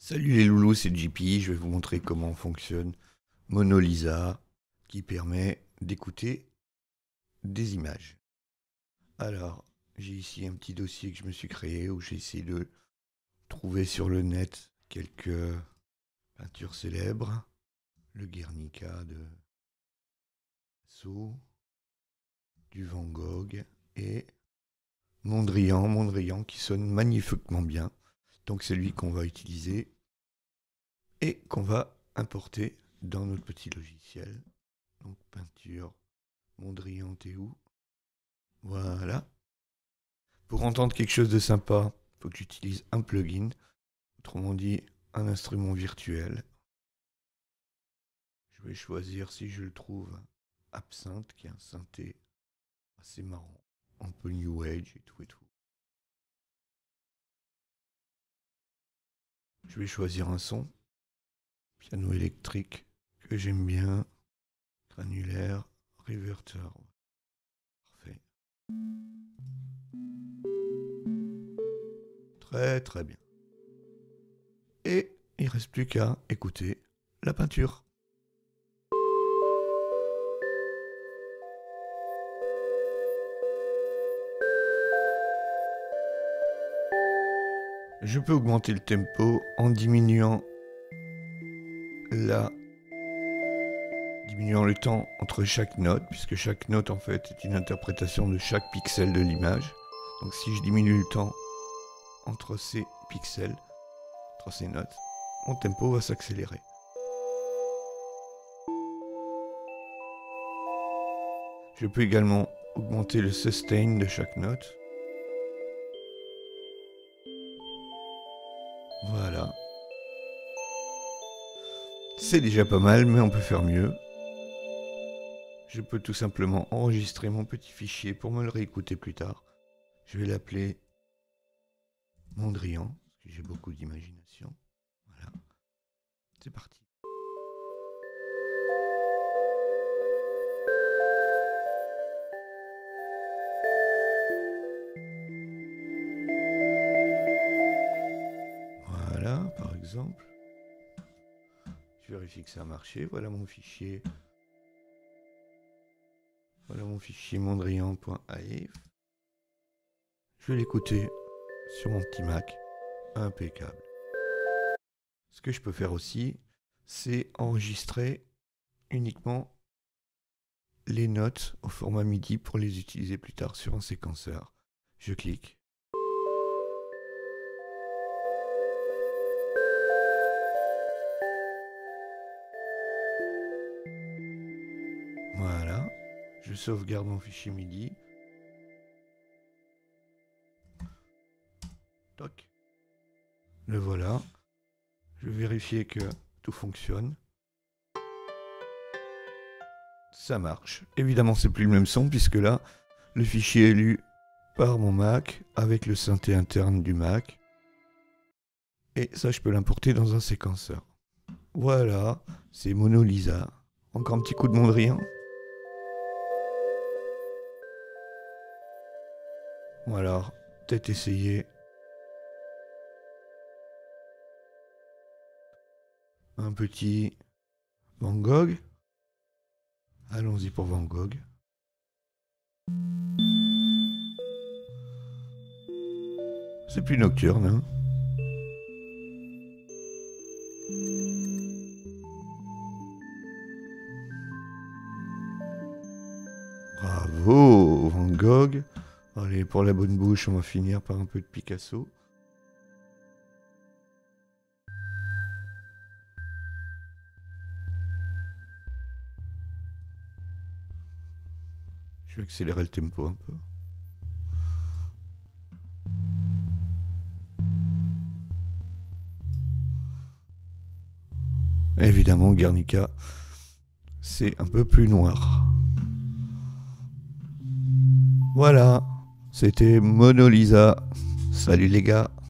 Salut les loulous, c'est JP, je vais vous montrer comment fonctionne Mona Lisa qui permet d'écouter des images. Alors, j'ai ici un petit dossier que je me suis créé où j'ai essayé de trouver sur le net quelques peintures célèbres. Le Guernica de Picasso, du Van Gogh et Mondrian qui sonne magnifiquement bien. Donc c'est lui qu'on va utiliser et qu'on va importer dans notre petit logiciel. Donc peinture, Mondrian, t'es où? Voilà. Pour entendre quelque chose de sympa, il faut que j'utilise un plugin, autrement dit un instrument virtuel. Je vais choisir, si je le trouve, Absinthe, qui est un synthé assez marrant, un peu New Age et tout et tout. Je vais choisir un son, piano électrique, que j'aime bien, granulaire, reverter. Parfait. Très très bien. Et il ne reste plus qu'à écouter la peinture. Je peux augmenter le tempo en diminuant le temps entre chaque note, puisque chaque note en fait est une interprétation de chaque pixel de l'image. Donc si je diminue le temps entre ces pixels, entre ces notes, mon tempo va s'accélérer. Je peux également augmenter le sustain de chaque note. Voilà. C'est déjà pas mal, mais on peut faire mieux. Je peux tout simplement enregistrer mon petit fichier pour me le réécouter plus tard. Je vais l'appeler Mondrian, parce que j'ai beaucoup d'imagination. Voilà. C'est parti. Voilà, par exemple. Je vérifie que ça a marché. Voilà mon fichier. Voilà mon fichier mondrian.aif. Je vais l'écouter sur mon petit Mac. Impeccable. Ce que je peux faire aussi, c'est enregistrer uniquement les notes au format MIDI pour les utiliser plus tard sur un séquenceur. Je clique. Voilà. Je sauvegarde mon fichier MIDI. Toc. Le voilà. Je vais vérifier que tout fonctionne. Ça marche. Évidemment, c'est plus le même son puisque là, le fichier est lu par mon Mac avec le synthé interne du Mac. Et ça, je peux l'importer dans un séquenceur. Voilà, c'est Mona Lisa. Encore un petit coup de Mondrian. Voilà, peut-être essayer un petit Van Gogh. Allons-y pour Van Gogh. C'est plus nocturne, hein. Bravo, Van Gogh. Allez, pour la bonne bouche, on va finir par un peu de Picasso. Je vais accélérer le tempo un peu. Évidemment, Guernica, c'est un peu plus noir. Voilà, c'était Mona Lisa. Salut les gars.